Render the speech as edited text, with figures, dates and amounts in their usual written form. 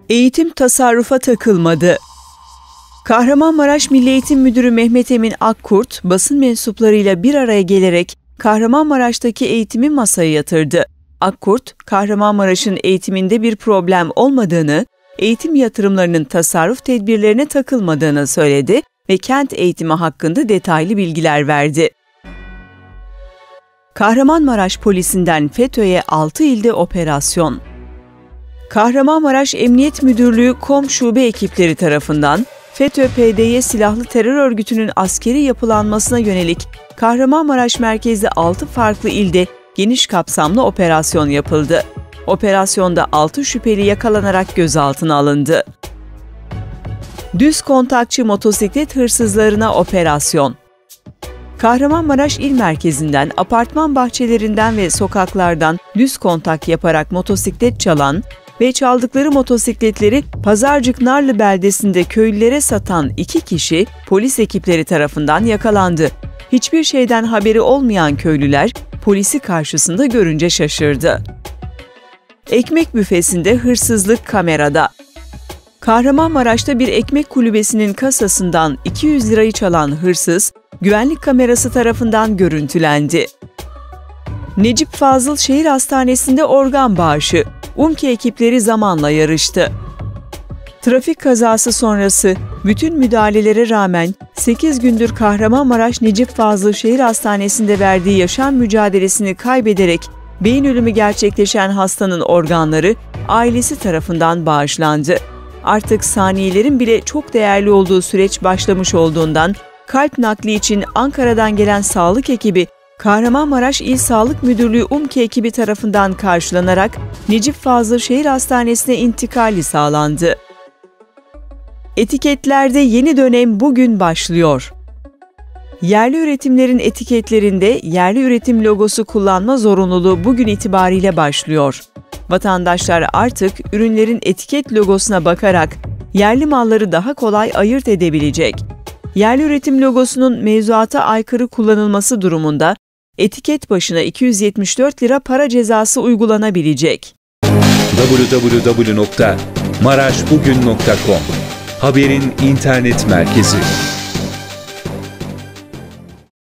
Eğitim tasarrufa takılmadı. Kahramanmaraş Milli Eğitim Müdürü Mehmet Emin Akkurt, basın mensuplarıyla bir araya gelerek Kahramanmaraş'taki eğitimi masaya yatırdı. Akkurt, Kahramanmaraş'ın eğitiminde bir problem olmadığını, eğitim yatırımlarının tasarruf tedbirlerine takılmadığını söyledi ve kent eğitimi hakkında detaylı bilgiler verdi. Kahramanmaraş polisinden FETÖ'ye 6 ilde operasyon. Kahramanmaraş Emniyet Müdürlüğü KOM şube ekipleri tarafından FETÖ-PDY silahlı terör örgütünün askeri yapılanmasına yönelik Kahramanmaraş merkezli 6 farklı ilde geniş kapsamlı operasyon yapıldı. Operasyonda 6 şüpheli yakalanarak gözaltına alındı. Düz kontakçı motosiklet hırsızlarına operasyon. Kahramanmaraş il merkezinden, apartman bahçelerinden ve sokaklardan düz kontak yaparak motosiklet çalan ve çaldıkları motosikletleri Pazarcık Narlı beldesinde köylülere satan 2 kişi polis ekipleri tarafından yakalandı. Hiçbir şeyden haberi olmayan köylüler polisi karşısında görünce şaşırdı. Ekmek büfesinde hırsızlık kamerada. Kahramanmaraş'ta bir ekmek kulübesinin kasasından 200 lirayı çalan hırsız, güvenlik kamerası tarafından görüntülendi. Necip Fazıl Şehir Hastanesi'nde organ bağışı, UMKE ekipleri zamanla yarıştı. Trafik kazası sonrası bütün müdahalelere rağmen 8 gündür Kahramanmaraş Necip Fazıl Şehir Hastanesi'nde verdiği yaşam mücadelesini kaybederek beyin ölümü gerçekleşen hastanın organları ailesi tarafından bağışlandı. Artık saniyelerin bile çok değerli olduğu süreç başlamış olduğundan kalp nakli için Ankara'dan gelen sağlık ekibi Kahramanmaraş İl Sağlık Müdürlüğü UMKE ekibi tarafından karşılanarak Necip Fazıl Şehir Hastanesi'ne intikali sağlandı. Etiketlerde yeni dönem bugün başlıyor. Yerli üretimlerin etiketlerinde yerli üretim logosu kullanma zorunluluğu bugün itibariyle başlıyor. Vatandaşlar artık ürünlerin etiket logosuna bakarak yerli malları daha kolay ayırt edebilecek. Yerli üretim logosunun mevzuata aykırı kullanılması durumunda etiket başına 274 lira para cezası uygulanabilecek. www.maraşbugün.com Haberin internet merkezi.